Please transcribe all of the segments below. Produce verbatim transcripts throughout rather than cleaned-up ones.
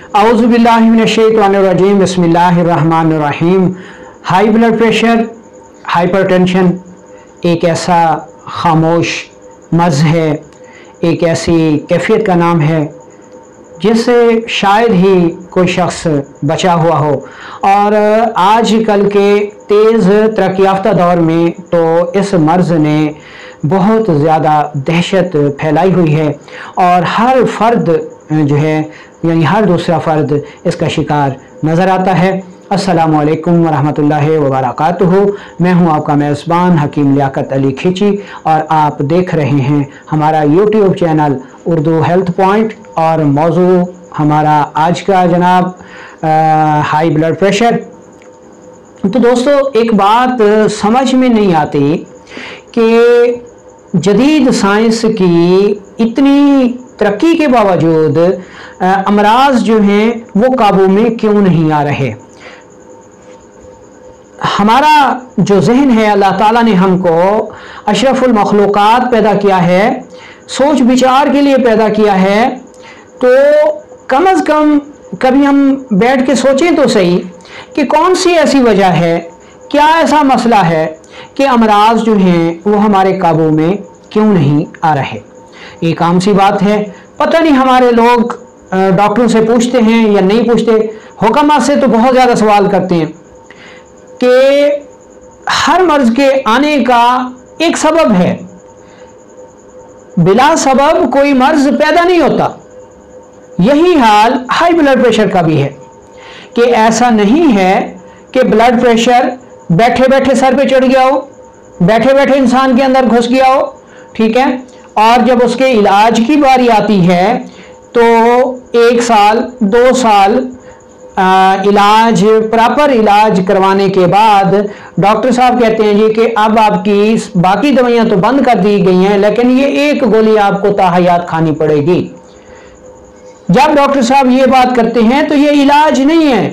औज़ुबिल्लाहि मिनश्शैतानिर्रजीम बिस्मिल्लाहिर्रहमानिर्रहीम। High blood pressure, hypertension एक ऐसा खामोश मर्ज़ है, एक ऐसी कैफियत का नाम है जिससे शायद ही कोई शख्स बचा हुआ हो। और आजकल के तेज़ तरक्की याफ्ता दौर में तो इस मर्ज़ ने बहुत ज़्यादा दहशत फैलाई हुई है और हर फ़र्द जो है यानी हर दूसरा फ़र्द इसका शिकार नज़र आता है। अस्सलामु अलैकुम वरहमतुल्लाहि वबरकातुहू। मैं हूं आपका मेज़बान हकीम लियाकत अली खिची और आप देख रहे हैं हमारा YouTube channel Urdu health point. और मौजू हमारा आज का जनाब हाई ब्लड प्रेशर। तो दोस्तों, एक बात समझ में नहीं आती कि जदीद साइंस की इतनी तरक्की के बावजूद अमराज जो हैं वो काबू में क्यों नहीं आ रहे। हमारा जो जहन है, अल्लाह ताला ने हमको अशरफुल मखलूक़ात पैदा किया है, सोच विचार के लिए पैदा किया है। तो कम अज़ कम कभी हम बैठ के सोचें तो सही कि कौन सी ऐसी वजह है, क्या ऐसा मसला है कि अमराज जो हैं वो हमारे काबू में क्यों नहीं आ रहे। एक आम सी बात है, पता नहीं हमारे लोग डॉक्टरों से पूछते हैं या नहीं पूछते, हुक्काम से तो बहुत ज़्यादा सवाल करते हैं कि हर मर्ज़ के आने का एक सबब है, बिला सबब कोई मर्ज़ पैदा नहीं होता। यही हाल हाई ब्लड प्रेशर का भी है कि ऐसा नहीं है कि ब्लड प्रेशर बैठे बैठे सर पे चढ़ गया हो, बैठे बैठे इंसान के अंदर घुस गया हो, ठीक है, और जब उसके इलाज की बारी आती है तो एक साल दो साल आ, इलाज प्रॉपर इलाज करवाने के बाद डॉक्टर साहब कहते हैं जी कि अब आपकी बाकी दवाइयां तो बंद कर दी गई हैं, लेकिन ये एक गोली आपको ताहयात खानी पड़ेगी। जब डॉक्टर साहब ये बात करते हैं तो ये इलाज नहीं है।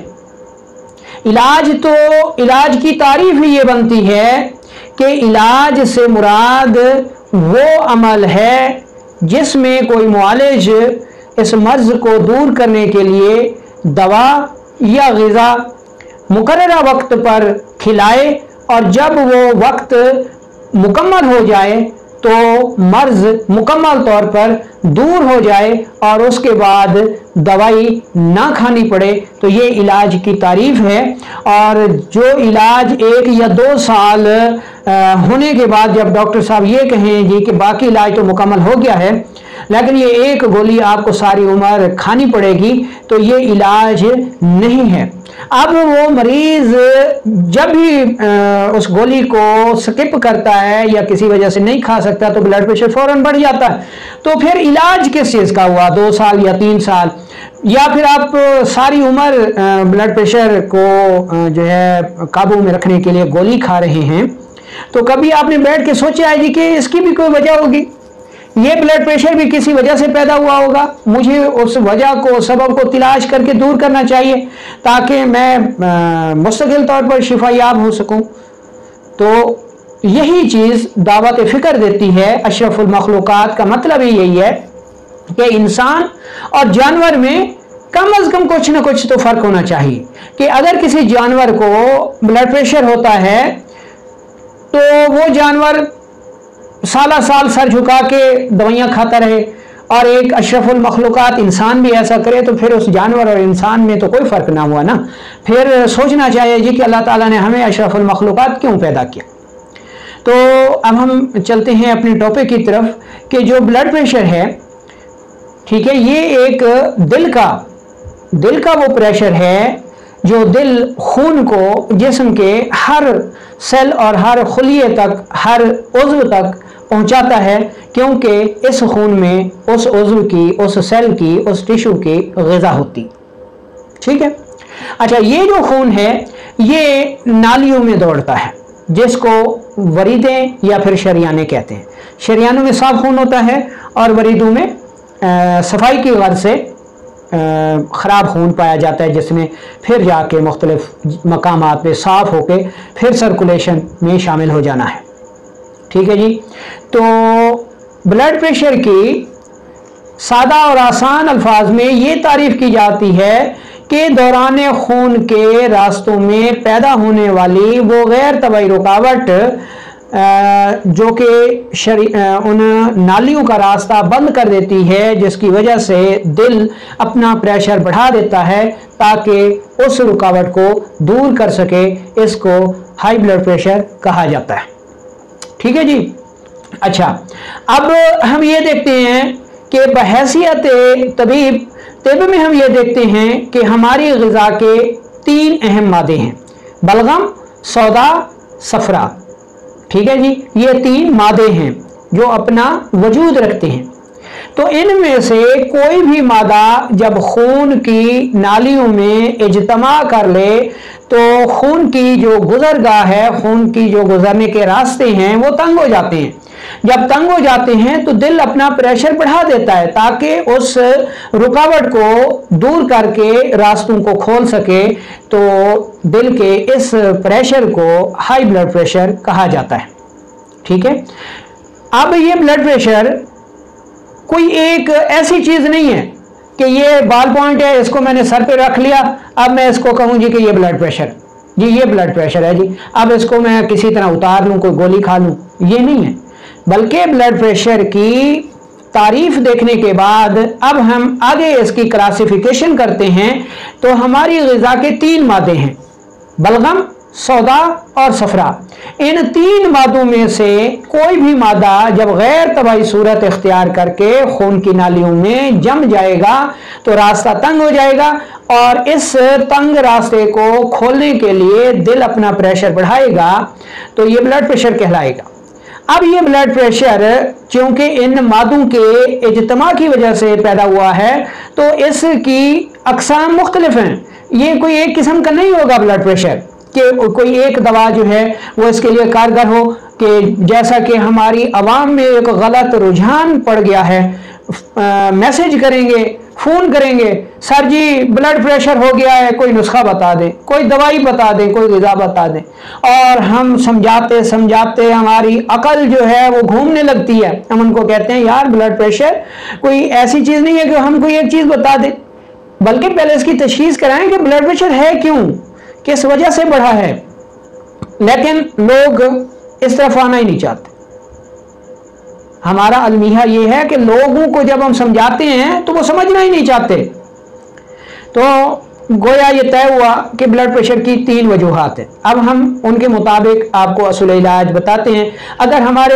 इलाज तो इलाज की तारीफ ही ये बनती है कि इलाज से मुराद वो अमल है जिसमें कोई मुआलिज इस मर्ज़ को दूर करने के लिए दवा या ग़िज़ा मुकर्ररा वक्त पर खिलाए और जब वो वक्त मुकम्मल हो जाए तो मर्ज़ मुकम्मल तौर पर दूर हो जाए और उसके बाद दवाई ना खानी पड़े। तो ये इलाज की तारीफ़ है। और जो इलाज एक या दो साल आ, होने के बाद जब डॉक्टर साहब ये कहें जी कि बाकी इलाज तो मुकम्मल हो गया है लेकिन ये एक गोली आपको सारी उम्र खानी पड़ेगी, तो ये इलाज नहीं है। अब वो मरीज़ जब भी आ, उस गोली को स्किप करता है या किसी वजह से नहीं खा सकता तो ब्लड प्रेशर फ़ौरन बढ़ जाता है। तो फिर इलाज किस चीज़ का हुआ, दो साल या तीन साल, या फिर आप सारी उम्र ब्लड प्रेशर को जो है काबू में रखने के लिए गोली खा रहे हैं। तो कभी आपने बैठ के सोचा है जी कि इसकी भी कोई वजह होगी, ये ब्लड प्रेशर भी किसी वजह से पैदा हुआ होगा, मुझे उस वजह को सबब को तलाश करके दूर करना चाहिए ताकि मैं मुस्तकिल तौर पर शिफायाब हो सकूं। तो यही चीज़ दावत फ़िक्र देती है अशरफुल मखलूक़ात का मतलब ही यही है कि इंसान और जानवर में कम अज़ कम कुछ ना कुछ तो फ़र्क होना चाहिए कि अगर किसी जानवर को ब्लड प्रेशर होता है तो वो जानवर साला साल सर झुका के दवाइयाँ खाता रहे और एक अशरफुल मखलूक़ात इंसान भी ऐसा करे, तो फिर उस जानवर और इंसान में तो कोई फ़र्क ना हुआ ना। फिर सोचना चाहिए जी कि अल्लाह ताला ने हमें अशरफुल मखलूक़ात क्यों पैदा किया। तो अब हम चलते हैं अपने टॉपिक की तरफ कि जो ब्लड प्रेशर है, ठीक है, ये एक दिल का दिल का वो प्रेशर है जो दिल खून को जिस्म के हर सेल और हर खुलिये तक, हर उज़्व तक पहुंचाता है, क्योंकि इस खून में उस उज़्व की, उस सेल की, उस टिश्यू की ग़िज़ा होती, ठीक है। अच्छा, ये जो खून है ये नालियों में दौड़ता है जिसको वरीदें या फिर शरियाने कहते हैं। शरियानों में साफ खून होता है और वरीदों में आ, सफाई की गर्ज से ख़राब खून पाया जाता है, जिसमें फिर जाके मुख्तलिफ मकामात पे साफ़ होके फिर सर्कुलेशन में शामिल हो जाना है, ठीक है जी। तो ब्लड प्रेशर की सादा और आसान अल्फाज में ये तारीफ की जाती है कि दौरान खून के रास्तों में पैदा होने वाली वो गैर तबई रुकावट जो कि उन नालियों का रास्ता बंद कर देती है, जिसकी वजह से दिल अपना प्रेशर बढ़ा देता है ताकि उस रुकावट को दूर कर सके, इसको हाई ब्लड प्रेशर कहा जाता है। ठीक है जी। अच्छा, अब हम ये देखते हैं कि बहैसियत तबीब तिब में हम ये देखते हैं कि हमारी ग़िज़ा के तीन अहम मादे हैं, बलगम, सौदा, सफरा। ठीक है जी, ये तीन मादे हैं जो अपना वजूद रखते हैं। तो इनमें से कोई भी मादा जब खून की नालियों में इज्तमा कर ले तो खून की जो गुजरगाह है, खून की जो गुजरने के रास्ते हैं वो तंग हो जाते हैं। जब तंग हो जाते हैं तो दिल अपना प्रेशर बढ़ा देता है ताकि उस रुकावट को दूर करके रास्तों को खोल सके। तो दिल के इस प्रेशर को हाई ब्लड प्रेशर कहा जाता है। ठीक है। अब ये ब्लड प्रेशर कोई एक ऐसी चीज नहीं है कि ये बॉल पॉइंट है, इसको मैंने सर पे रख लिया, अब मैं इसको कहूँ जी कि ये ब्लड प्रेशर जी, ये ब्लड प्रेशर है जी, अब इसको मैं किसी तरह उतार लूँ, कोई गोली खा लूँ, ये नहीं है। बल्कि ब्लड प्रेशर की तारीफ देखने के बाद अब हम आगे इसकी क्लासिफिकेशन करते हैं। तो हमारी ग़िज़ा के तीन मादे हैं, बलगम, सौदा और सफरा। इन तीन मादों में से कोई भी मादा जब गैर तबाई सूरत इख्तियार करके खून की नालियों में जम जाएगा तो रास्ता तंग हो जाएगा और इस तंग रास्ते को खोलने के लिए दिल अपना प्रेशर बढ़ाएगा तो ये ब्लड प्रेशर कहलाएगा। अब ये ब्लड प्रेशर क्योंकि इन मादों के इज्तमा की वजह से पैदा हुआ है तो इसकी अक़साम मुख्तलिफ हैं। ये कोई एक किस्म का नहीं होगा ब्लड प्रेशर कि कोई एक दवा जो है वो इसके लिए कारगर हो, कि जैसा कि हमारी आवाम में एक गलत रुझान पड़ गया है, मैसेज करेंगे, फ़ोन करेंगे, सर जी ब्लड प्रेशर हो गया है, कोई नुस्खा बता दें, कोई दवाई बता दें, कोई ग़िज़ा बता दें, और हम समझाते समझाते हमारी अकल जो है वो घूमने लगती है। हम उनको कहते हैं यार ब्लड प्रेशर कोई ऐसी चीज़ नहीं है कि हम कोई एक चीज़ बता दें, बल्कि पहले इसकी तशख़ीस कराएं कि ब्लड प्रेशर है क्यों, किस वजह से बढ़ा है। लेकिन लोग इस तरफ आना ही नहीं चाहते। हमारा अलमिया ये है कि लोगों को जब हम समझाते हैं तो वो समझना ही नहीं चाहते। तो गोया ये तय हुआ कि ब्लड प्रेशर की तीन वजूहात हैं। अब हम उनके मुताबिक आपको असूल इलाज बताते हैं। अगर हमारे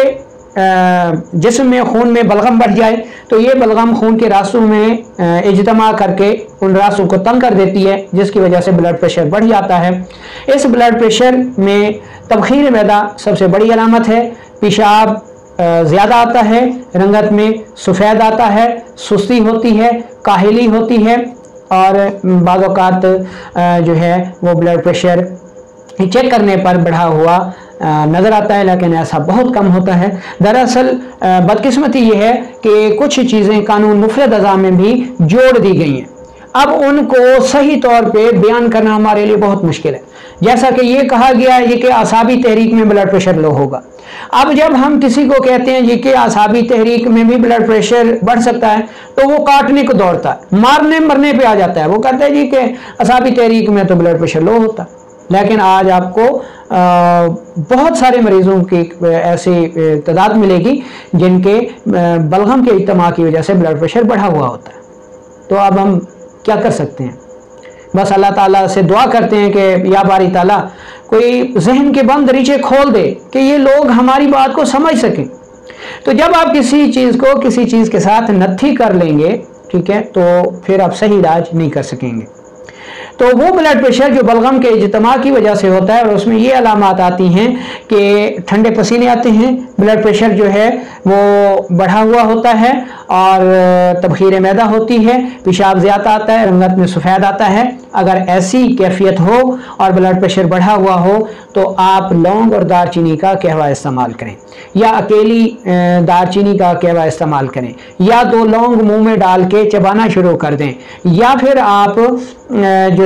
जिस्म में खून में बलगम बढ़ जाए तो ये बलगम खून के रास्तों में इज्तमा करके उन रास्तों को तंग कर देती है, जिसकी वजह से ब्लड प्रेशर बढ़ जाता है। इस ब्लड प्रेशर में तबखीर मैदा सबसे बड़ी अलामत है। पेशाब ज़्यादा आता है, रंगत में सफ़ेद आता है, सुस्ती होती है, काहिली होती है और बाज़ औक़ात जो है वो ब्लड प्रेशर चेक करने पर बढ़ा हुआ नज़र आता है, लेकिन ऐसा बहुत कम होता है। दरअसल बदकिस्मती ये है कि कुछ चीज़ें कानून मुफ़रद अज़ा में भी जोड़ दी गई हैं। अब उनको सही तौर पे बयान करना हमारे लिए बहुत मुश्किल है। जैसा कि ये कहा गया है कि आसाबी तहरीक में ब्लड प्रेशर लो होगा। अब जब हम किसी को कहते हैं जी कि आसाबी तहरीक में भी ब्लड प्रेशर बढ़ सकता है तो वो काटने को दौड़ता है, मारने मरने पे आ जाता है। वो कहता है जी कि आसाबी तहरीक में तो ब्लड प्रेशर लो होता है। लेकिन आज आपको आ, बहुत सारे मरीजों की ऐसी तादाद मिलेगी जिनके बलगम के इज्तमा की वजह से ब्लड प्रेशर बढ़ा हुआ होता है। तो अब हम क्या कर सकते हैं? बस अल्लाह ताला से दुआ करते हैं कि या बारी ताला कोई जहन के बंद दरीचे खोल दे कि ये लोग हमारी बात को समझ सकें। तो जब आप किसी चीज़ को किसी चीज़ के साथ नत्थी कर लेंगे, ठीक है, तो फिर आप सही इलाज नहीं कर सकेंगे। तो वो ब्लड प्रेशर जो बलगम के इज्तमा की वजह से होता है और उसमें ये अलामात आती हैं कि ठंडे पसीने आते हैं, ब्लड प्रेशर जो है वो बढ़ा हुआ होता है और तबखीर मैदा होती है, पेशाब ज़्यादा आता है, रंगत में सफ़ेद आता है। अगर ऐसी कैफियत हो और ब्लड प्रेशर बढ़ा हुआ हो तो आप लौंग और दालचीनी का कहवा इस्तेमाल करें, या अकेली दालचीनी का कहवा इस्तेमाल करें, या दो लौंग मुंह में डाल के चबाना शुरू कर दें, या फिर आप जो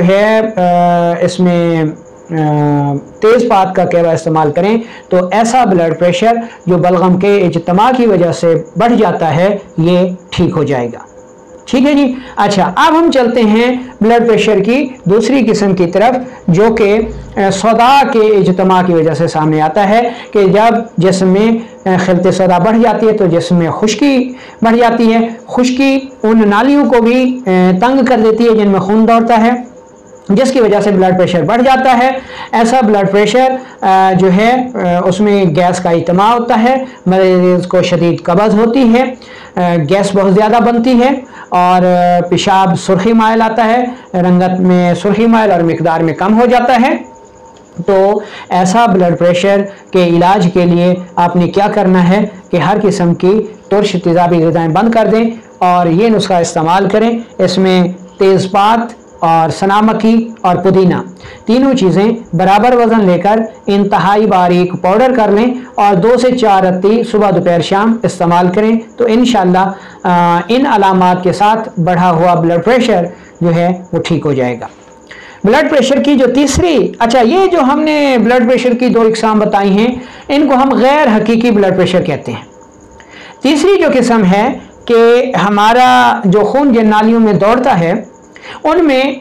है इसमें तेज़पात का कहवा इस्तेमाल करें। तो ऐसा ब्लड प्रेशर जो बलगम के इज्तमा की वजह से बढ़ जाता है ये ठीक हो जाएगा। ठीक है जी। अच्छा, अब हम चलते हैं ब्लड प्रेशर की दूसरी किस्म की तरफ, जो कि सौदा के इज्तमा की वजह से सामने आता है कि जब जिस्म में खिलते सौदा बढ़ जाती है तो जिस्म में खुश्की बढ़ जाती है। खुश्की उन नालियों को भी तंग कर देती है जिनमें खून दौड़ता है, जिसकी वजह से ब्लड प्रेशर बढ़ जाता है। ऐसा ब्लड प्रेशर जो है उसमें गैस का इज्तमा होता है, मरीज को शदीद कब्ज़ होती है, गैस बहुत ज़्यादा बनती है और पेशाब सुर्खी माइल आता है, रंगत में सुर्खी माइल और मिकदार में कम हो जाता है। तो ऐसा ब्लड प्रेशर के इलाज के लिए आपने क्या करना है कि हर किस्म की तुर्श तेज़ाबी ग़िज़ाएँ बंद कर दें और ये नुस्खा इस्तेमाल करें। इसमें तेज़पात और सना मक्खी और पुदीना तीनों चीज़ें बराबर वज़न लेकर इंतहाई बारीक पाउडर कर लें और दो से चार रत्ती सुबह दोपहर शाम इस्तेमाल करें तो इंशाअल्लाह इन अलामात के साथ बढ़ा हुआ ब्लड प्रेशर जो है वो ठीक हो जाएगा। ब्लड प्रेशर की जो तीसरी, अच्छा ये जो हमने ब्लड प्रेशर की दो इकसाम बताई हैं इनको हम गैर हकीकी ब्लड प्रेशर कहते हैं। तीसरी जो किस्म है कि हमारा जो खून जिन नालियों में दौड़ता है उनमें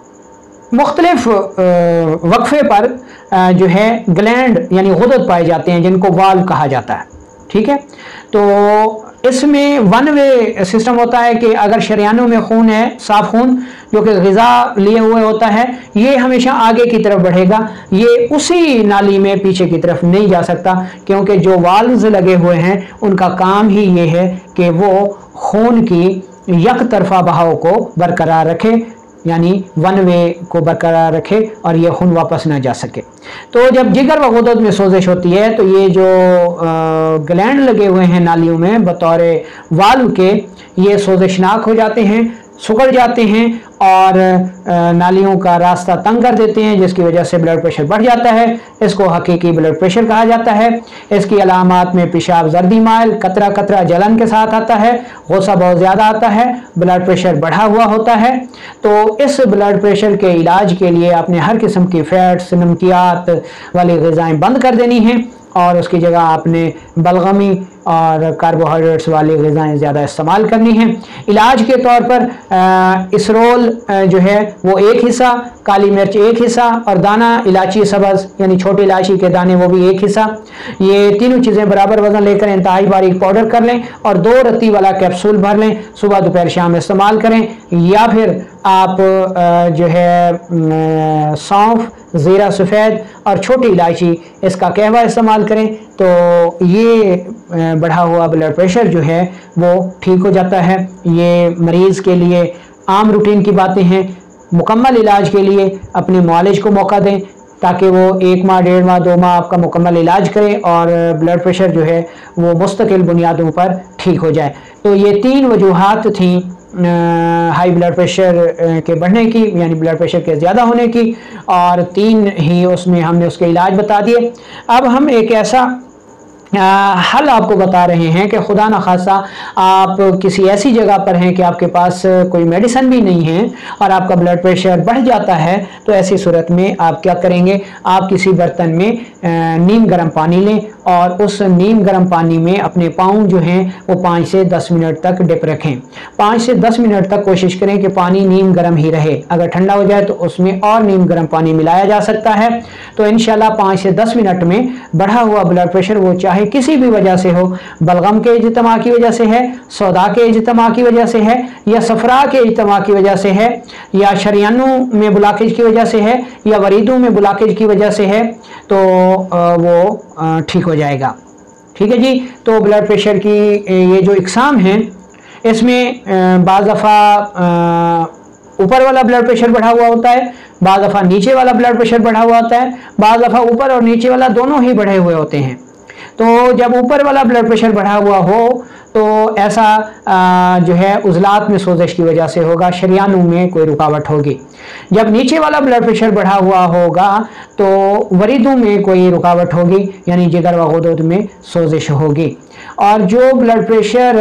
मुख्तलिफ वक्फे पर जो है ग्लैंड यानी गुदद पाए जाते हैं जिनको वाल्व कहा जाता है। ठीक है, तो इसमें वन वे सिस्टम होता है कि अगर शरियानों में खून है, साफ खून जो कि ग़िज़ा लिए हुए होता है, ये हमेशा आगे की तरफ बढ़ेगा, ये उसी नाली में पीछे की तरफ नहीं जा सकता, क्योंकि जो वाल्व्स लगे हुए हैं उनका काम ही ये है कि वो खून की यक तरफा बहाव को बरकरार रखे, यानी वन वे को बरकरार रखे और ये खून वापस ना जा सके। तो जब जिगर व गुदद में सोजिश होती है तो ये जो ग्लैंड लगे हुए हैं नालियों में बतौर वाल्व के, ये सोजिशनाक हो जाते हैं, सुकड़ जाते हैं और नालियों का रास्ता तंग कर देते हैं, जिसकी वजह से ब्लड प्रेशर बढ़ जाता है। इसको हकीकी ब्लड प्रेशर कहा जाता है। इसकी अलामात में पेशाब जर्दी माइल, कतरा कतरा जलन के साथ आता है, गुस्सा बहुत ज़्यादा आता है, ब्लड प्रेशर बढ़ा हुआ होता है। तो इस ब्लड प्रेशर के इलाज के लिए आपने हर किस्म की फैट्स, नमकियात वाली ग़िज़ाएँ बंद कर देनी हैं और उसकी जगह आपने बलगमी और कार्बोहाइड्रेट्स वाली ग़िज़ाएँ ज़्यादा इस्तेमाल करनी हैं। इलाज के तौर पर इसरोल जो है वो एक हिस्सा, काली मिर्च एक हिस्सा और दाना इलायची सब्ज़ यानी छोटी इलायची के दाने वो भी एक हिस्सा, ये तीनों चीज़ें बराबर वज़न लेकर इंतहाई बारीक पाउडर कर लें और दो रत्ती वाला कैप्सूल भर लें, सुबह दोपहर शाम इस्तेमाल करें। या फिर आप जो है सौंफ, ज़ीरा सफ़ेद और छोटी इलायची इसका कहवा इस्तेमाल करें तो ये बढ़ा हुआ ब्लड प्रेशर जो है वो ठीक हो जाता है। ये मरीज़ के लिए आम रूटीन की बातें हैं। मुकम्मल इलाज के लिए अपने मुआलिज को मौका दें ताकि वो एक माह, डेढ़ माह, दो माह आपका मुकम्मल इलाज करें और ब्लड प्रेशर जो है वो मुस्तकिल बुनियादों पर ठीक हो जाए। तो ये तीन वजूहात थी हाई ब्लड प्रेशर के बढ़ने की, यानी ब्लड प्रेशर के ज़्यादा होने की, और तीन ही उसमें हमने उसके इलाज बता दिए। अब हम एक ऐसा आ, हल आपको बता रहे हैं कि खुदा न खासा आप किसी ऐसी जगह पर हैं कि आपके पास कोई मेडिसिन भी नहीं है और आपका ब्लड प्रेशर बढ़ जाता है, तो ऐसी सूरत में आप क्या करेंगे, आप किसी बर्तन में नीम गर्म पानी लें और उस नीम गर्म पानी में अपने पाँव जो हैं वो पाँच से दस मिनट तक डिप रखें। पाँच से दस मिनट तक कोशिश करें कि पानी नीम गर्म ही रहे। अगर ठंडा हो जाए तो उसमें और नीम गर्म पानी मिलाया जा सकता है। तो इंशाल्लाह पाँच से दस मिनट में बढ़ा हुआ ब्लड प्रेशर, वो चाहे किसी भी वजह से हो, बलगम के इज्तिमा की वजह से है, सौदा के इज्तिमा की वजह से है, या सफरा के इज्तिमा की वजह से है, या शरियानों में ब्लॉकेज की वजह से है, या वरीदों में ब्लॉकेज की वजह से है, तो वो ठीक हो जाएगा। ठीक है जी। तो ब्लड प्रेशर की ये जो इकसाम हैं इसमें बाज़ दफ़ा ऊपर वाला ब्लड प्रेशर बढ़ा हुआ होता है, बाज़ दफ़ा नीचे वाला ब्लड प्रेशर बढ़ा हुआ होता है, बाज़ दफ़ा ऊपर और नीचे वाला दोनों ही बढ़े हुए होते हैं। तो जब ऊपर वाला ब्लड प्रेशर बढ़ा हुआ हो तो ऐसा आ, जो है उज़लात में सोजिश की वजह से होगा, शरियानों में कोई रुकावट होगी। जब नीचे वाला ब्लड प्रेशर बढ़ा हुआ होगा तो वरीदों में कोई रुकावट होगी, यानी जिगर व गुदद में सोजिश होगी। और जो ब्लड प्रेशर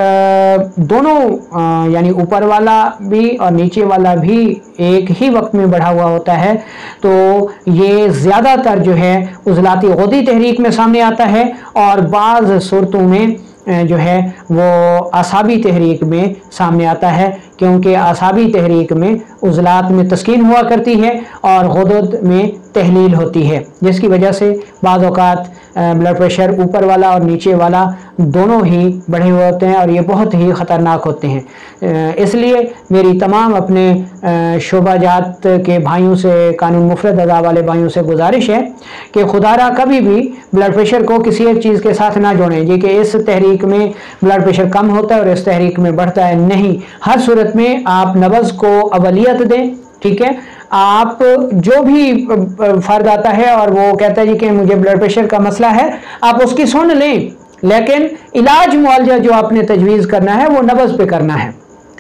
दोनों यानी ऊपर वाला भी और नीचे वाला भी एक ही वक्त में बढ़ा हुआ होता है, तो ये ज़्यादातर जो है उज़लाती गुदी तहरीक में सामने आता है और बाज़ सूरतों में जो है वो आसाबी तहरीक में सामने आता है, क्योंकि आसाबी तहरीक में उज़लात में तस्कीन हुआ करती है और गुदद में तहलील होती है, जिसकी वजह से बाज़ औक़ात ब्लड प्रेशर ऊपर वाला और नीचे वाला दोनों ही बढ़े हुए होते हैं और ये बहुत ही ख़तरनाक होते हैं। इसलिए मेरी तमाम अपने शोबाजात के भाइयों से, कानून मुफरद अदा वाले भाइयों से गुजारिश है कि खुदारा कभी भी ब्लड प्रेशर को किसी एक चीज़ के साथ ना जोड़ें जी कि इस तहरीक में ब्लड प्रेशर कम होता है और इस तहरीक में बढ़ता है। नहीं, हर सूरत में आप नब्ज़ को अवलियत दें। ठीक है, आप जो भी फ़र्द आता है और वो कहता है जी कि मुझे ब्लड प्रेशर का मसला है, आप उसकी सुन लें, लेकिन इलाज मुआलजा जो आपने तजवीज़ करना है वो नब्ज़ पे करना है।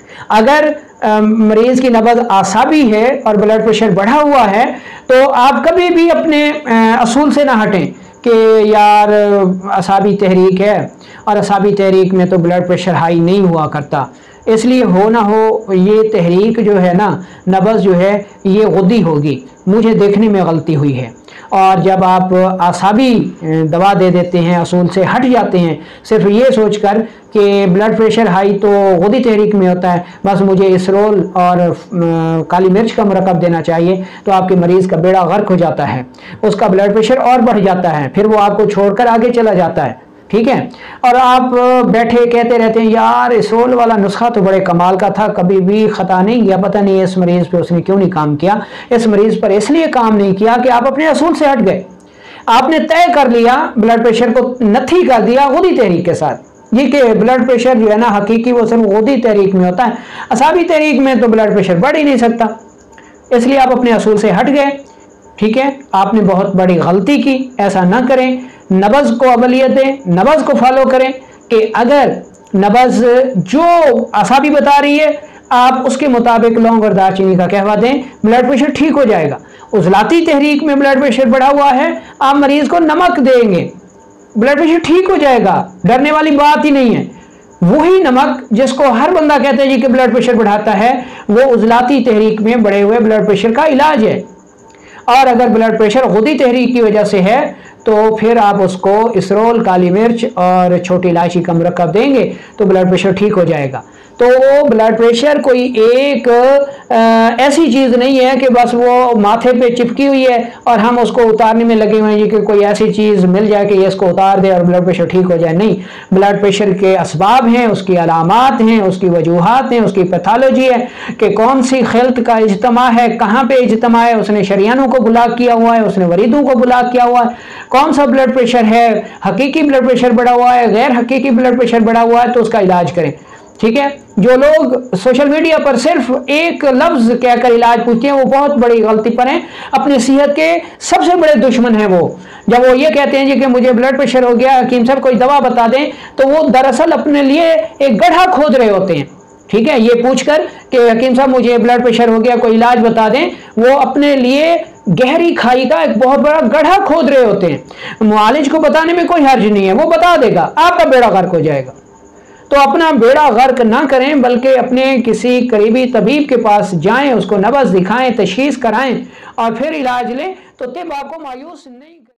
अगर मरीज़ की नब्ज़ आसाबी है और ब्लड प्रेशर बढ़ा हुआ है तो आप कभी भी अपने असूल से ना हटें कि यार असाबी तहरीक है और असाबी तहरीक में तो ब्लड प्रेशर हाई नहीं हुआ करता, इसलिए हो ना हो ये तहरीक जो है ना, नब्ज़ जो है ये गुद्दी होगी, मुझे देखने में गलती हुई है। और जब आप आसाबी दवा दे देते हैं, असूल से हट जाते हैं, सिर्फ ये सोचकर कि ब्लड प्रेशर हाई तो गुद्दी तहरीक में होता है, बस मुझे इसरोल और काली मिर्च का मरकब देना चाहिए, तो आपके मरीज़ का बेड़ा गर्क हो जाता है, उसका ब्लड प्रेशर और बढ़ जाता है, फिर वो आपको छोड़कर आगे चला जाता है। ठीक है, और आप बैठे कहते रहते हैं यार इसरोल वाला नुस्खा तो बड़े कमाल का था, कभी भी ख़ता नहीं किया, पता नहीं इस मरीज़ पे उसने क्यों नहीं काम किया, इस मरीज़ पर इसलिए काम नहीं किया कि आप अपने असूल से हट गए। आपने तय कर लिया, ब्लड प्रेशर को नथी कर दिया गुद्दी तहरीक के साथ, ये कि ब्लड प्रेशर जो है ना हकीकी वो सिर्फ गुद्दी तहरीक में होता है, असाबी तहरीक में तो ब्लड प्रेशर बढ़ ही नहीं सकता, इसलिए आप अपने असूल से हट गए। ठीक है, आपने बहुत बड़ी गलती की, ऐसा ना करें। नब्ज़ को अवलियत दें, नब्ज़ को फॉलो करें कि अगर नब्ज़ जो आसाबी बता रही है आप उसके मुताबिक लौंग और दालचीनी का कहवा दें, ब्लड प्रेशर ठीक हो जाएगा। उज़लाती तहरीक में ब्लड प्रेशर बढ़ा हुआ है, आप मरीज़ को नमक देंगे, ब्लड प्रेशर ठीक हो जाएगा, डरने वाली बात ही नहीं है। वही नमक जिसको हर बंदा कहते हैं जी कि ब्लड प्रेशर बढ़ाता है, वो उज़लाती तहरीक में बढ़े हुए ब्लड प्रेशर का इलाज है। और अगर ब्लड प्रेशर गुद्दी तहरीक की वजह से है तो फिर आप उसको इसरोल, काली मिर्च और छोटी इलायची का मरकब देंगे तो ब्लड प्रेशर ठीक हो जाएगा। तो वो ब्लड प्रेशर कोई एक आ, ऐसी चीज़ नहीं है कि बस वो माथे पे चिपकी हुई है और हम उसको उतारने में लगे हुए हैं कि कोई ऐसी चीज़ मिल जाए कि ये इसको उतार दे और ब्लड प्रेशर ठीक हो जाए। नहीं, ब्लड प्रेशर के असबाब हैं, उसकी अलामात हैं, उसकी वजूहात हैं, उसकी पैथोलॉजी है कि कौन सी खिल्त का इज्तमा है, कहाँ पे इज्तमा है, उसने शरियानों को ब्लॉक किया हुआ है, उसने वरीदों को ब्लॉक किया हुआ है, कौन सा ब्लड प्रेशर है, हकीकी ब्लड प्रेशर बढ़ा हुआ है, गैर हकीकी ब्लड प्रेशर बढ़ा हुआ है, तो उसका इलाज करें। ठीक है, जो लोग सोशल मीडिया पर सिर्फ एक लफ्ज कहकर इलाज पूछते हैं वो बहुत बड़ी गलती पर हैं, अपनी सेहत के सबसे बड़े दुश्मन हैं वो। जब वो ये कहते हैं जी कि मुझे ब्लड प्रेशर हो गया, हकीम साहब कोई दवा बता दें, तो वो दरअसल अपने लिए एक गड्ढा खोद रहे होते हैं। ठीक है, ये पूछकर कि हकीम साहब मुझे ब्लड प्रेशर हो गया, कोई इलाज बता दें, वो अपने लिए गहरी खाई का एक बहुत बड़ा गड्ढा खोद रहे होते हैं। मुआलिज को बताने में कोई हर्ज नहीं है, वो बता देगा, आपका बेड़ा गर्क हो जाएगा। तो अपना बेड़ा गर्क ना करें, बल्कि अपने किसी करीबी तबीब के पास जाएं, उसको नब्ज़ दिखाएं, तशखीस कराएं और फिर इलाज लें, तो तिब आपको मायूस नहीं